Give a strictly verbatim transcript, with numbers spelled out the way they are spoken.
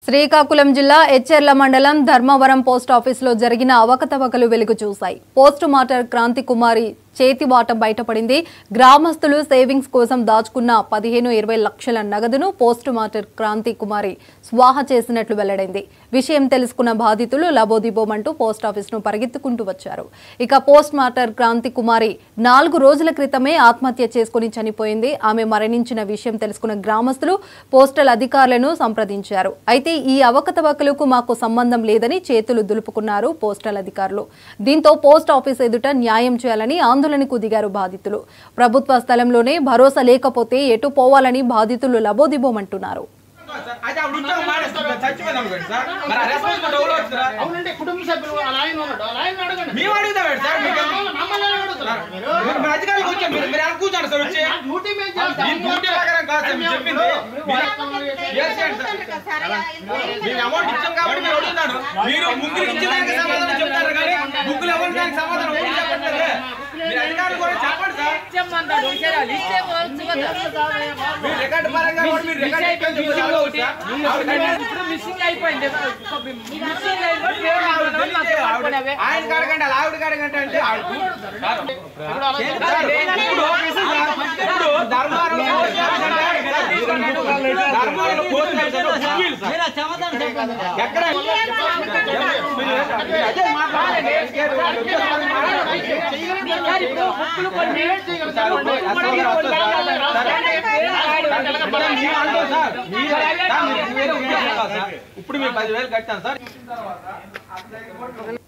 శ్రీకాకుళం జిల్లా ఎచ్చెర్ల మండలం ధర్మవరం పోస్ట్ ఆఫీసులో జరిగిన అవకతవకలు వెలుగు చూశాయి. పోస్ట్ మాస్టర్ క్రాంతి కుమారి చేతివాటం బయటపడింది. గ్రామస్తులు సేవింగ్స్ కోసం దాచుకున్న పదిహేను ఇరవై లక్షల నగదును పోస్ట్ మాస్టర్ క్రాంతి కుమారి స్వాహా చేసినట్లు వెల్లడైంది. విషయం తెలుసుకున్న బాధితులు లబోదిబోమంటూ పోస్ట్ ఆఫీసును పరిగెత్తుకుంటూ వచ్చారు. ఇక పోస్ట్ మాస్టర్ క్రాంతి కుమారి నాలుగు రోజుల క్రితమే ఆత్మహత్య చేసుకుని చనిపోయింది. ఆమె మరణించిన విషయం తెలుసుకున్న గ్రామస్తులు పోస్టల్ అధికారులను సంప్రదించారు. అయితే ఈ అవకతవకలకు మాకు సంబంధం లేదని చేతులు దులుపుకున్నారు పోస్టల్ అధికారులు. దీంతో పోస్ట్ ఆఫీస్ ఎదుట న్యాయం చేయాలని ఆందోళనకు దిగారు బాధితులు. ప్రభుత్వ స్థలంలోనే భరోసా లేకపోతే ఎటు పోవాలని బాధితులు లబోదిబోమంటున్నారు. మిస్సింగ్ అయిపోయింది. ఆయన కడగండి అలా ఆవిడ కడగండి అంటే ఎక్కడ ఇప్పుడు మీరు పదివేలు కట్టాను సార్.